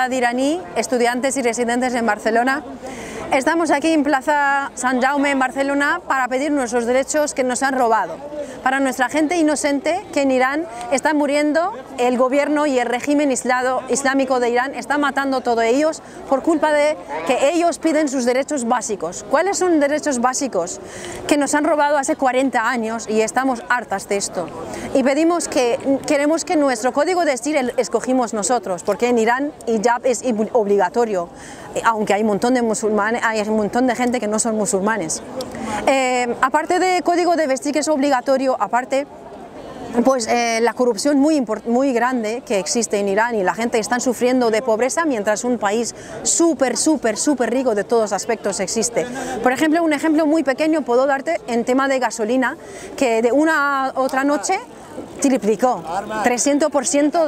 comunidad iraní, estudiantes y residentes en Barcelona. Estamos aquí en Plaza Sant Jaume en Barcelona para pedir nuestros derechos que nos han robado. Para nuestra gente inocente que en Irán está muriendo, el gobierno y el régimen islámico de Irán están matando a todos ellos por culpa de que ellos piden sus derechos básicos. ¿Cuáles son derechos básicos? Que nos han robado hace 40 años y estamos hartas de esto. Y pedimos queremos que nuestro código de estilo escogimos nosotros, porque en Irán hijab es obligatorio, aunque hay un montón de musulmanes, hay un montón de gente que no son musulmanes. Aparte de código de vestir que es obligatorio, aparte pues la corrupción muy grande que existe en Irán y la gente está sufriendo de pobreza mientras un país súper rico de todos aspectos existe. Por ejemplo, un ejemplo muy pequeño puedo darte en tema de gasolina, que de una a otra noche triplicó, 300%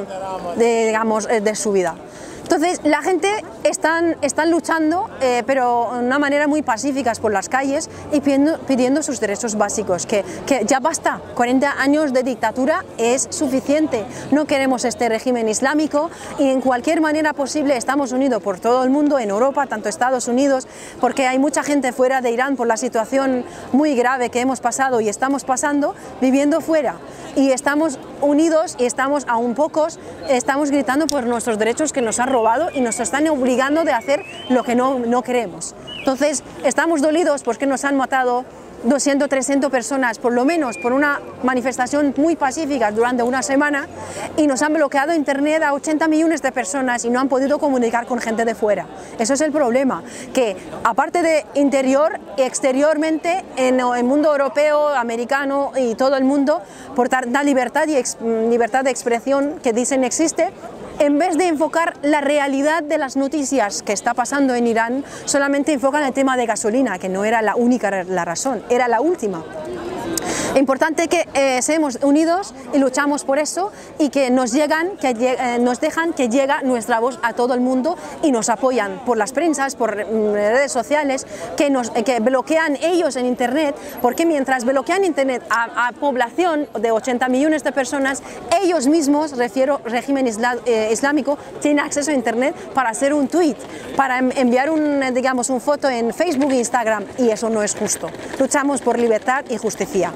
de subida. Entonces la gente están luchando, pero de una manera muy pacífica por las calles y pidiendo sus derechos básicos, que ya basta, 40 años de dictadura es suficiente, no queremos este régimen islámico y en cualquier manera posible estamos unidos por todo el mundo, en Europa, tanto Estados Unidos, porque hay mucha gente fuera de Irán por la situación muy grave que hemos pasado y estamos pasando, viviendo fuera. Y estamos unidos y estamos aún pocos, estamos gritando por nuestros derechos que nos han robado y nos están obligando de hacer lo que no queremos. Entonces estamos dolidos porque nos han matado 200, 300 personas, por lo menos por una manifestación muy pacífica durante una semana, y nos han bloqueado internet a 80 millones de personas y no han podido comunicar con gente de fuera. Eso es el problema, que aparte de interior y exteriormente en el mundo europeo, americano y todo el mundo, por tanta libertad y libertad de expresión que dicen existe, en vez de enfocar la realidad de las noticias que está pasando en Irán, solamente enfocan el tema de gasolina, que no era la única razón, era la última. Es importante que seamos unidos y luchamos por eso y que nos dejan que llegue nuestra voz a todo el mundo y nos apoyan por las prensas, por redes sociales, que bloquean ellos en internet, porque mientras bloquean internet a población de 80 millones de personas, ellos mismos, régimen islámico, tienen acceso a internet para hacer un tweet, para enviar digamos, una foto en Facebook e Instagram, y eso no es justo. Luchamos por libertad y justicia.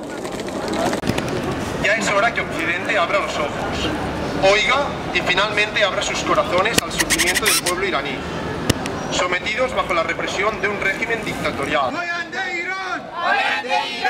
Ya es hora que Occidente abra los ojos, oiga y finalmente abra sus corazones al sufrimiento del pueblo iraní, sometidos bajo la represión de un régimen dictatorial.